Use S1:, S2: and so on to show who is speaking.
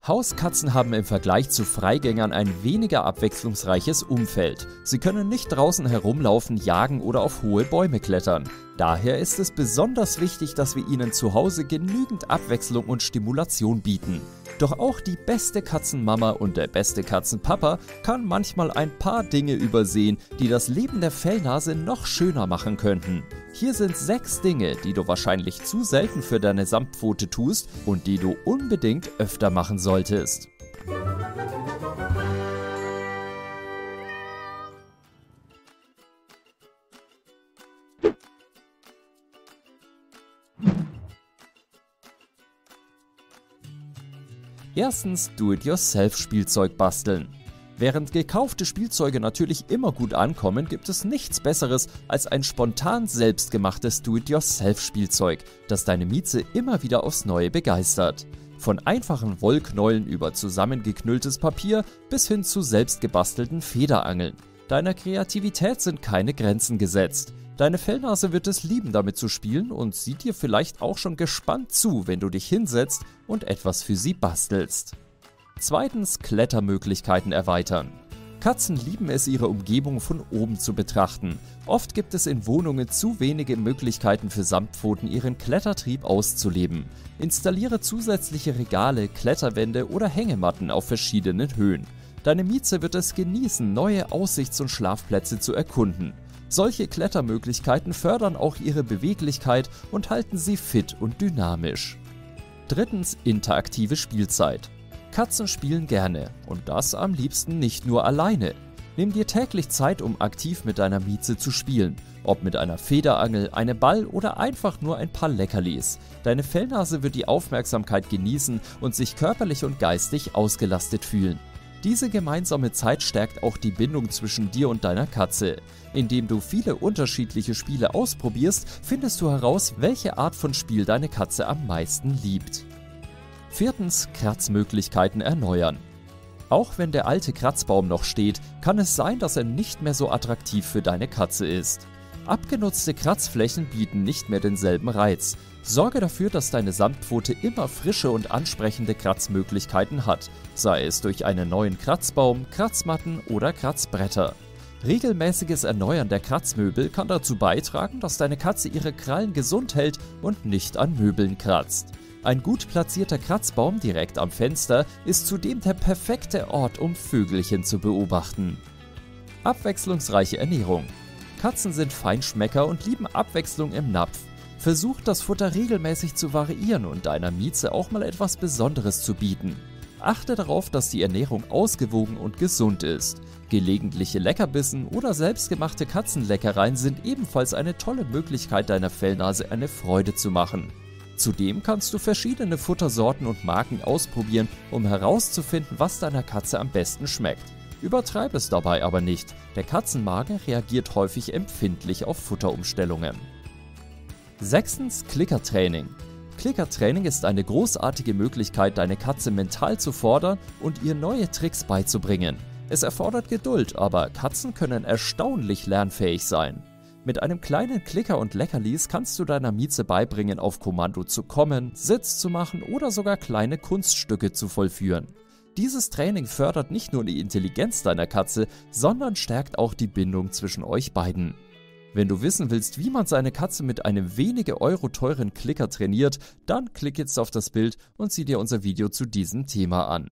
S1: Hauskatzen haben im Vergleich zu Freigängern ein weniger abwechslungsreiches Umfeld. Sie können nicht draußen herumlaufen, jagen oder auf hohe Bäume klettern. Daher ist es besonders wichtig, dass wir ihnen zu Hause genügend Abwechslung und Stimulation bieten. Doch auch die beste Katzenmama und der beste Katzenpapa kann manchmal ein paar Dinge übersehen, die das Leben der Fellnase noch schöner machen könnten. Hier sind 6 Dinge, die du wahrscheinlich zu selten für deine Samtpfote tust und die du unbedingt öfter machen solltest. Erstens, Do-it-yourself-Spielzeug basteln. Während gekaufte Spielzeuge natürlich immer gut ankommen, gibt es nichts Besseres als ein spontan selbstgemachtes Do-it-yourself-Spielzeug, das deine Mieze immer wieder aufs Neue begeistert. Von einfachen Wollknäueln über zusammengeknülltes Papier bis hin zu selbstgebastelten Federangeln. Deiner Kreativität sind keine Grenzen gesetzt. Deine Fellnase wird es lieben, damit zu spielen und sieht dir vielleicht auch schon gespannt zu, wenn du dich hinsetzt und etwas für sie bastelst. Zweitens, Klettermöglichkeiten erweitern. Katzen lieben es, ihre Umgebung von oben zu betrachten. Oft gibt es in Wohnungen zu wenige Möglichkeiten für Samtpfoten, ihren Klettertrieb auszuleben. Installiere zusätzliche Regale, Kletterwände oder Hängematten auf verschiedenen Höhen. Deine Mieze wird es genießen, neue Aussichts- und Schlafplätze zu erkunden. Solche Klettermöglichkeiten fördern auch ihre Beweglichkeit und halten sie fit und dynamisch. Drittens, interaktive Spielzeit. Katzen spielen gerne und das am liebsten nicht nur alleine. Nimm dir täglich Zeit, um aktiv mit deiner Mieze zu spielen. Ob mit einer Federangel, einem Ball oder einfach nur ein paar Leckerlis. Deine Fellnase wird die Aufmerksamkeit genießen und sich körperlich und geistig ausgelastet fühlen. Diese gemeinsame Zeit stärkt auch die Bindung zwischen dir und deiner Katze. Indem du viele unterschiedliche Spiele ausprobierst, findest du heraus, welche Art von Spiel deine Katze am meisten liebt. Viertens, Kratzmöglichkeiten erneuern. Auch wenn der alte Kratzbaum noch steht, kann es sein, dass er nicht mehr so attraktiv für deine Katze ist. Abgenutzte Kratzflächen bieten nicht mehr denselben Reiz. Sorge dafür, dass deine Samtpfote immer frische und ansprechende Kratzmöglichkeiten hat, sei es durch einen neuen Kratzbaum, Kratzmatten oder Kratzbretter. Regelmäßiges Erneuern der Kratzmöbel kann dazu beitragen, dass deine Katze ihre Krallen gesund hält und nicht an Möbeln kratzt. Ein gut platzierter Kratzbaum direkt am Fenster ist zudem der perfekte Ort, um Vögelchen zu beobachten. Abwechslungsreiche Ernährung. Katzen sind Feinschmecker und lieben Abwechslung im Napf. Versuch das Futter regelmäßig zu variieren und deiner Mieze auch mal etwas Besonderes zu bieten. Achte darauf, dass die Ernährung ausgewogen und gesund ist. Gelegentliche Leckerbissen oder selbstgemachte Katzenleckereien sind ebenfalls eine tolle Möglichkeit, deiner Fellnase eine Freude zu machen. Zudem kannst du verschiedene Futtersorten und Marken ausprobieren, um herauszufinden, was deiner Katze am besten schmeckt. Übertreibe es dabei aber nicht, der Katzenmagen reagiert häufig empfindlich auf Futterumstellungen. Sechstens, Klickertraining. Klickertraining ist eine großartige Möglichkeit, deine Katze mental zu fordern und ihr neue Tricks beizubringen. Es erfordert Geduld, aber Katzen können erstaunlich lernfähig sein. Mit einem kleinen Klicker und Leckerlis kannst du deiner Mieze beibringen, auf Kommando zu kommen, Sitz zu machen oder sogar kleine Kunststücke zu vollführen. Dieses Training fördert nicht nur die Intelligenz deiner Katze, sondern stärkt auch die Bindung zwischen euch beiden. Wenn du wissen willst, wie man seine Katze mit einem wenige Euro teuren Klicker trainiert, dann klick jetzt auf das Bild und sieh dir unser Video zu diesem Thema an.